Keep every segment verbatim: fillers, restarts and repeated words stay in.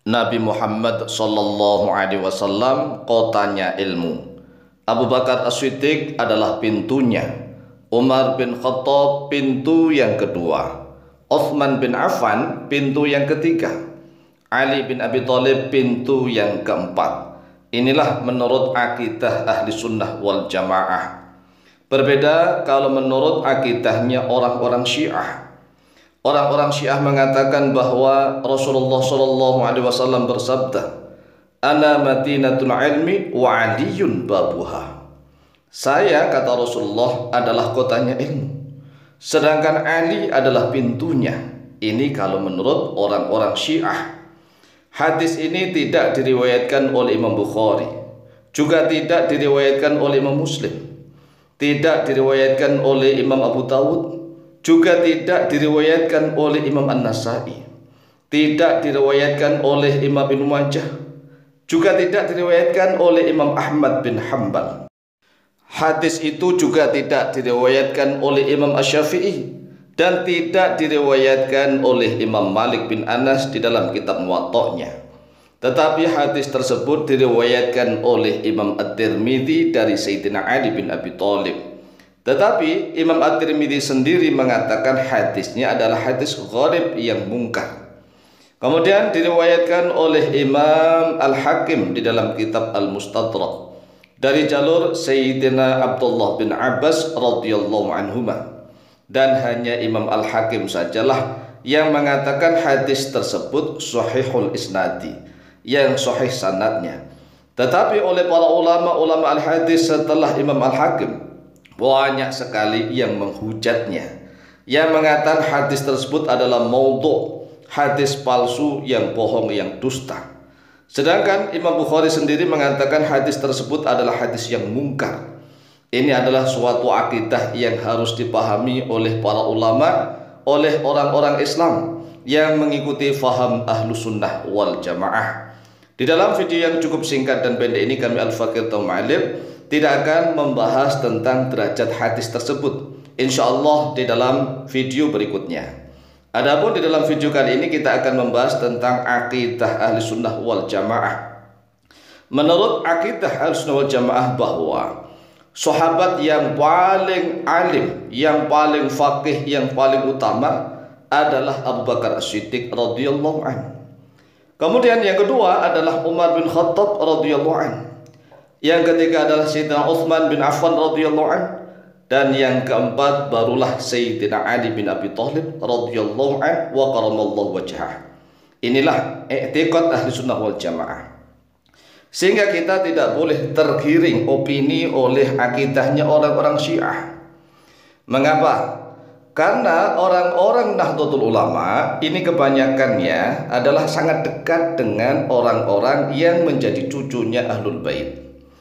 Nabi Muhammad sallallahu alaihi wasallam kotanya ilmu. Abu Bakar As-Siddiq adalah pintunya. Umar bin Khattab pintu yang kedua. Utsman bin Affan pintu yang ketiga. Ali bin Abi Thalib pintu yang keempat. Inilah menurut akidah ahli sunnah wal jamaah. Berbeda kalau menurut akidahnya orang-orang Syiah. Orang-orang Syiah mengatakan bahwa Rasulullah shallallahu alaihi wasallam bersabda, "Ana madinatul ilmi wa aliyun babuha." Saya, kata Rasulullah, adalah kotanya ilmu, sedangkan Ali adalah pintunya. Ini kalau menurut orang-orang Syiah. Hadis ini tidak diriwayatkan oleh Imam Bukhari, juga tidak diriwayatkan oleh Imam Muslim, tidak diriwayatkan oleh Imam Abu Dawud, juga tidak diriwayatkan oleh Imam An-Nasai, tidak diriwayatkan oleh Imam Ibnu Majah, juga tidak diriwayatkan oleh Imam Ahmad bin Hanbal. Hadis itu juga tidak diriwayatkan oleh Imam Asy-Syafi'i dan tidak diriwayatkan oleh Imam Malik bin Anas di dalam kitab Muwatta'nya. Tetapi hadis tersebut diriwayatkan oleh Imam At-Tirmidzi dari Sayyidina Ali bin Abi Thalib. Tetapi Imam At-Tirmidzi sendiri mengatakan hadisnya adalah hadis gharib yang mungkar. Kemudian diriwayatkan oleh Imam Al-Hakim di dalam kitab Al-Mustadrak dari jalur Sayyidina Abdullah bin Abbas radhiyallahu anhuma, dan hanya Imam Al-Hakim sajalah yang mengatakan hadis tersebut sahihul isnadi, yang sahih sanadnya. Tetapi oleh para ulama-ulama al-hadis setelah Imam Al-Hakim, banyak sekali yang menghujatnya, yang mengatakan hadis tersebut adalah maudhu', hadis palsu, yang bohong, yang dusta. Sedangkan Imam Bukhari sendiri mengatakan hadis tersebut adalah hadis yang mungkar. Ini adalah suatu akidah yang harus dipahami oleh para ulama, oleh orang-orang Islam yang mengikuti faham ahlu sunnah wal jamaah. Di dalam video yang cukup singkat dan pendek ini, kami Al-Fakir Tau'alim tidak akan membahas tentang derajat hadis tersebut. Insya Allah di dalam video berikutnya. Adapun di dalam video kali ini kita akan membahas tentang akidah ahli sunnah wal jamaah. Menurut akidah ahli sunnah wal jamaah bahwa sahabat yang paling alim, yang paling faqih, yang paling utama adalah Abu Bakar As-Siddiq radhiyallahu anhu. Kemudian yang kedua adalah Umar bin Khattab radhiyallahu anhu. Yang ketiga adalah Sayyidina Utsman bin Affan radhiyallahu anhu, dan yang keempat barulah Sayyidina Ali bin Abi Thalib radhiyallahu anhu wa karamallahu wajhah. Inilah i'tiqad ahli sunnah wal jamaah. Sehingga kita tidak boleh tergiring opini oleh akidahnya orang-orang Syiah. Mengapa? Karena orang-orang Nahdlatul Ulama ini kebanyakannya adalah sangat dekat dengan orang-orang yang menjadi cucunya Ahlul Bait.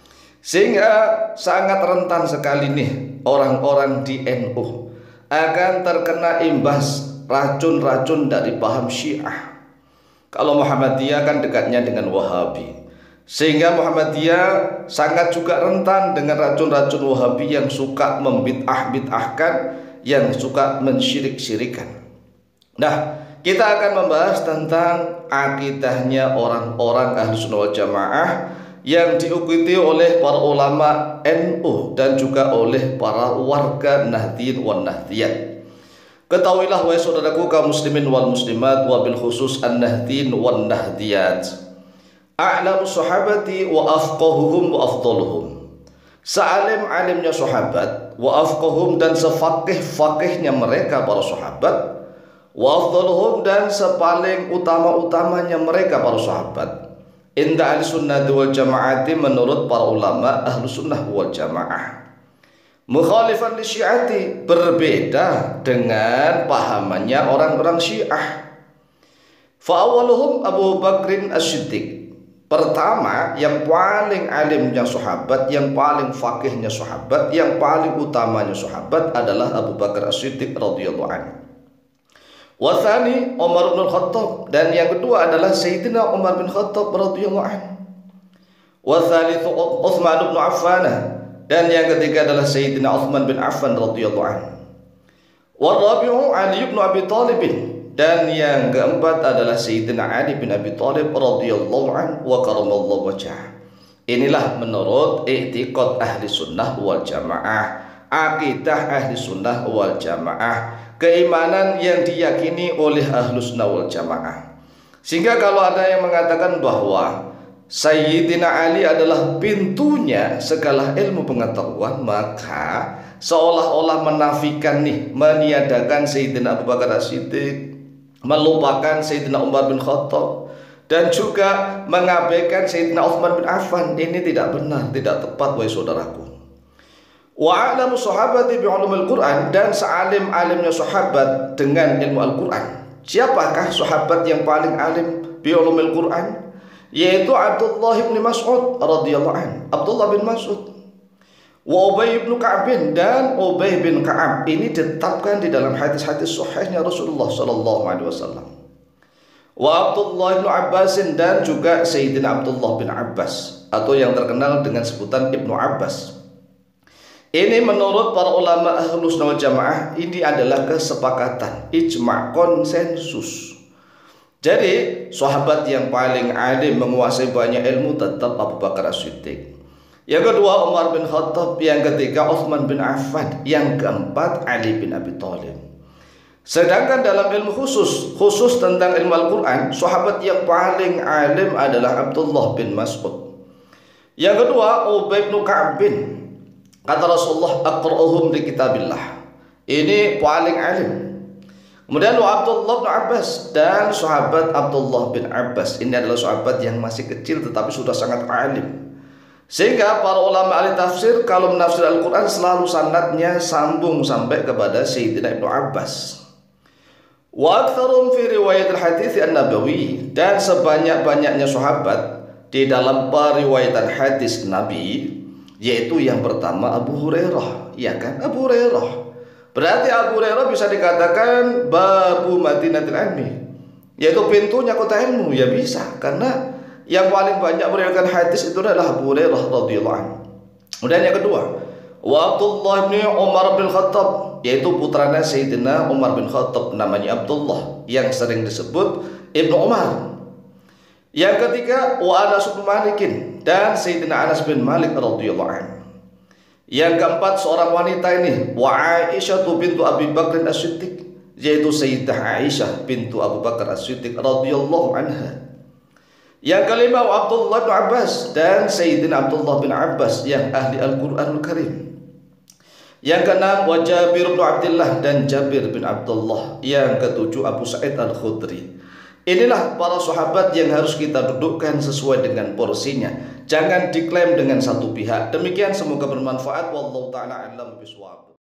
Sehingga sangat rentan sekali nih orang-orang di N U akan terkena imbas racun-racun dari paham Syiah. Kalau Muhammadiyah kan dekatnya dengan Wahabi, sehingga Muhammadiyah sangat juga rentan dengan racun-racun Wahabi yang suka membid'ah-bid'ahkan, yang suka mensyirik-syirikan. Nah, kita akan membahas tentang akidahnya orang-orang ahli sunnah wal jamaah yang diikuti oleh para ulama N U dan juga oleh para warga Nahdien wan Nahdiyat. Ketahuilah wahai saudaraku kaum muslimin wal muslimat, wabil khusus an-Nahdien wan Nahdiyat, a'lamu sahabati wa afqahuhum wa afdaluhum. Sealim-alimnya sahabat, wa afqahuhum, dan sefaqih-faqihnya mereka para sahabat, wa afdaluhum, dan sepaling utama-utamanya mereka para sahabat. Inda ahli sunnah wal jamaati, menurut para ulama ahlu sunnah wal jamaah. Mukhalifan li syiati, berbeda dengan pahamannya orang-orang Syiah. Fa'awaluhum Abu Bakrin As-Siddiq. Pertama, yang paling alimnya sahabat, yang paling faqihnya sahabat, yang paling utamanya sahabat adalah Abu Bakar As-Siddiq radhiyallahu anhu. Wathani Umar bin Khattab, dan yang kedua adalah Sayyidina Umar bin Khattab radhiyallahu anhu. Wathalithu Utsman bin Affan, dan yang ketiga adalah Sayyidina Utsman bin Affan radhiyallahu anhu. Warabi'u Ali bin Abi Thalib, Dan yang keempat adalah Sayyidina Ali bin Abi Thalib radhiyallahu anhu wa karamallahu wajhah. Inilah menurut i'tiqad ahli sunnah wal jamaah, akidah ahli sunnah wal jamaah, keimanan yang diyakini oleh ahli sunnah wal jamaah. Sehingga kalau ada yang mengatakan bahwa Sayyidina Ali adalah pintunya segala ilmu pengetahuan, maka seolah-olah menafikan nih, meniadakan Sayyidina Abu Bakar As-Siddiq, melupakan Sayyidina Umar bin Khattab, dan juga mengabaikan Sayyidina Utsman bin Affan. Ini tidak benar, tidak tepat wahai saudaraku. Wa a'lamu sahabati bi ulumil Quran, dan sealim-alimnya sahabat dengan ilmu Al-Quran. Siapakah sahabat yang paling alim bi ulumil Quran? Yaitu Abdullah bin Mas'ud radhiyallahu anhu, Abdullah bin Mas'ud. Wa Ubay bin Ka'ab, dan Ubay bin Ka'ab ini ditetapkan di dalam hadis-hadis sahihnya Rasulullah sallallahu alaihi wasallam. Wa Abdullah bin Abbas, dan juga Sayyidina Abdullah bin Abbas atau yang terkenal dengan sebutan Ibnu Abbas. Ini menurut para ulama Ahlus Sunnah wal Jamaah ini adalah kesepakatan, ijma', konsensus. Jadi sahabat yang paling alim menguasai banyak ilmu tetap Abu Bakar As-Siddiq. Yang kedua Umar bin Khattab, yang ketiga Utsman bin Affan, yang keempat Ali bin Abi Thalib. Sedangkan dalam ilmu khusus, khusus tentang ilmu Al-Quran, sahabat yang paling alim adalah Abdullah bin Mas'ud. Yang kedua Ubay bin Ka'ab, kata Rasulullah, aqra'uhum li kitabillah. Ini paling alim. Kemudian Abdullah bin Abbas, dan sahabat Abdullah bin Abbas ini adalah sahabat yang masih kecil tetapi sudah sangat alim. Sehingga para ulama ahli tafsir kalau menafsir Al-Quran selalu sanadnya sambung sampai kepada Sayyidina Ibnu Abbas. Wa aktsarum fi riwayat al-hadits an-nabawi, dan sebanyak-banyaknya sahabat di dalam periwayatan hadis Nabi, yaitu yang pertama Abu Hurairah, ya kan? Abu Hurairah. Berarti Abu Hurairah bisa dikatakan babu Madinatul Ilmi, yaitu pintunya kota ilmu, ya bisa, karena yang paling banyak meriwayatkan hadis itu adalah Abu Hurairah radhiyallahu anhu. Kemudian yang kedua, wa Abdullah bin Umar bin Khattab, yaitu putranya Sayyidina Umar bin Khattab, namanya Abdullah, yang sering disebut Ibnu Umar. Yang ketiga, wa Anas bin Malik, dan Sayyidina Anas bin Malik radhiyallahu anhu. Yang keempat seorang wanita ini, wa Aisyah bintu Abi Bakr As-Siddiq, yaitu Sayyidah Aisyah bintu Abu Bakar As-Siddiq radhiyallahu anha. Yang kelima wa Abdullah bin Abbas, dan Sayyidina Abdullah bin Abbas yang ahli Al-Qur'anul Karim. Yang keenam wa Jabir bin Abdullah, dan Jabir bin Abdullah. Yang ketujuh Abu Sa'id Al-Khudri. Inilah para sahabat yang harus kita dudukkan sesuai dengan porsinya. Jangan diklaim dengan satu pihak. Demikian, semoga bermanfaat. Wallahu ta'ala a'lam bishawab.